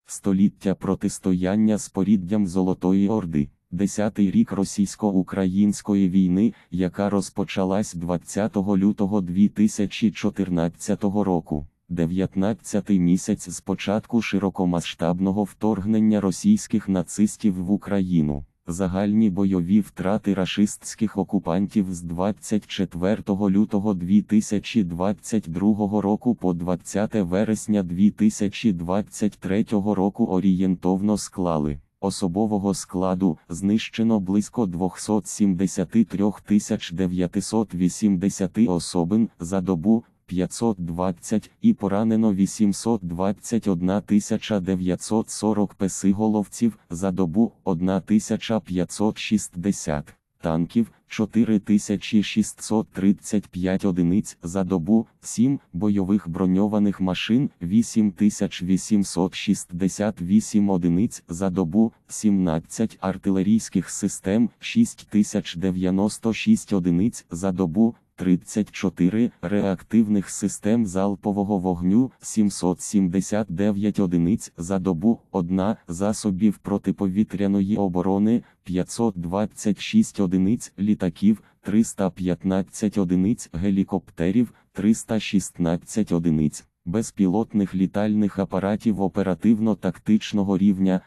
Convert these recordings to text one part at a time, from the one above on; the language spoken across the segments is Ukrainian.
Століття протистояння з поріддям Золотої Орди. 10-й рік російсько-української війни, яка розпочалась 20 лютого 2014 року. 19-й місяць з початку широкомасштабного вторгнення російських нацистів в Україну. Загальні бойові втрати рашистських окупантів з 24 лютого 2022 року по 20 вересня 2023 року орієнтовно склали: особового складу знищено близько 273 980 особин за добу, 520, і поранено 821 940 песиголовців за добу, 1560, танків, 4635 одиниць за добу, 7 бойових броньованих машин, 8868 одиниць за добу, 17 артилерійських систем, 6096 одиниць за добу, 34 реактивних систем залпового вогню, 779 одиниць за добу, 1 засобів протиповітряної оборони, 526 одиниць літаків, 315 одиниць гелікоптерів, 316 одиниць безпілотних літальних апаратів оперативно-тактичного рівня,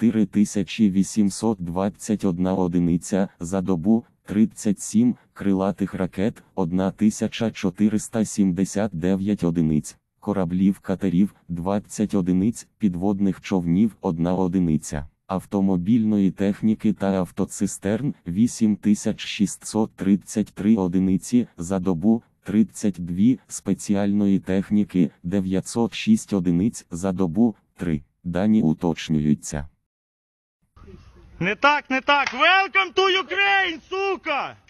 4821 одиниця за добу, 37 крилатих ракет, 1479 одиниць, кораблів-катерів, 20 одиниць, підводних човнів, 1 одиниця, автомобільної техніки та автоцистерн, 8633 одиниці за добу, 32 спеціальної техніки, 906 одиниць за добу, 3. Дані уточнюються. Не так, не так. Welcome to Ukraine, сука!